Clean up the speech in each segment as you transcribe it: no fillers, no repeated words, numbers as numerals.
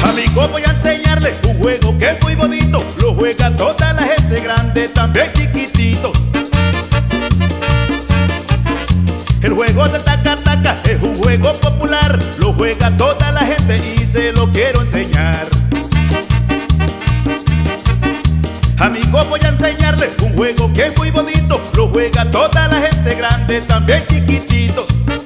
Amigos, voy a enseñarles un juego que es muy bonito. Lo juega toda la gente grande, también chiquitito. El juego del taca-taca es un juego popular. Lo juega toda la gente y se lo quiero enseñar. Amigos, voy a enseñarles un juego que es muy bonito. Lo juega toda la gente grande, también chiquitito.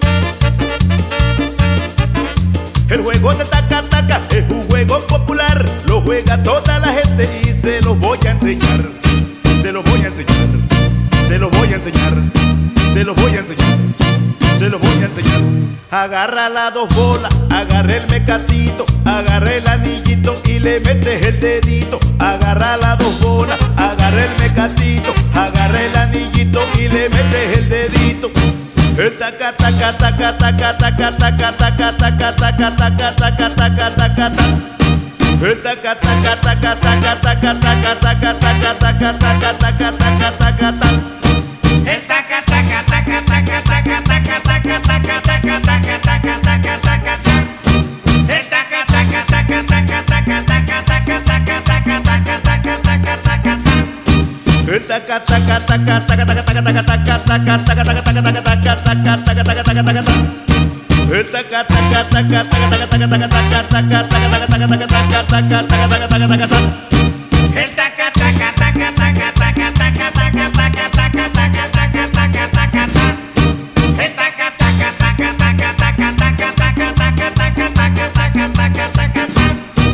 El juego de taca-taca es un juego popular. Lo juega toda la gente y se lo voy a enseñar. Se lo voy a enseñar. Se lo voy a enseñar. Se lo voy a enseñar. Se lo voy a enseñar. Agarra las dos bolas, agarra el mecatito, agarra el anillito y le metes el dedito. Agarra las dos bolas, agarra el mecatito, agarra el anillito y le metes el dedito. Taca taca taca taca taca taca taca taca taca taca taca taca taca taca. Taca taca taca taca taca taca taca taca taca taca taca taca taca taca. El taca taca taca taca taca taca taca taca taca taca taca taca taca taca. El taca taca taca taca taca taca taca taca taca taca taca taca taca taca. El taca taca taca taca taca taca taca taca taca taca taca taca taca taca taca taca taca taca. El taca taca taca taca taca taca taca taca taca taca taca taca taca taca taca taca taca taca. El taca taca taca taca taca taca taca taca taca taca taca taca taca taca. El taca taca taca taca taca taca taca taca taca taca taca taca taca taca.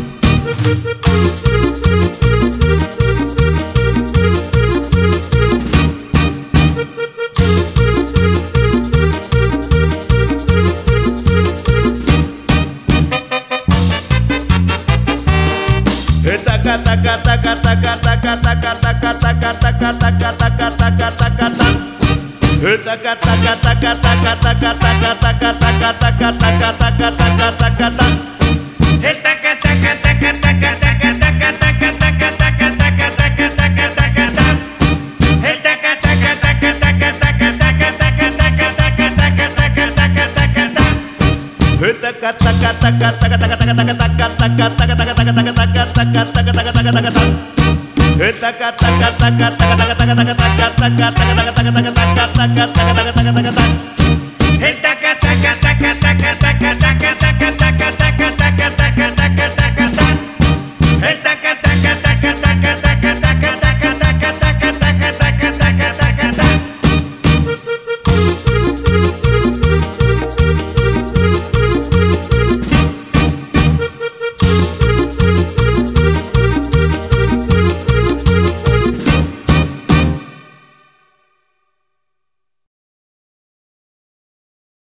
Taca taca taca taca taca taca taca taca taca taca taca taca taca taca. Taca taca taca taca taca taca taca taca taca taca taca taca taca taca. El taca taca taca taca taca taca taca taca taca taca taca taca taca taca. El taca taca taca taca taca taca taca taca taca taca taca taca taca taca. Taca taca taca taca taca taca taca taca taca taca taca taca taca taca taca taca taca taca taca. Taca taca taca taca taca taca taca taca taca taca taca taca taca taca taca taca taca taca taca.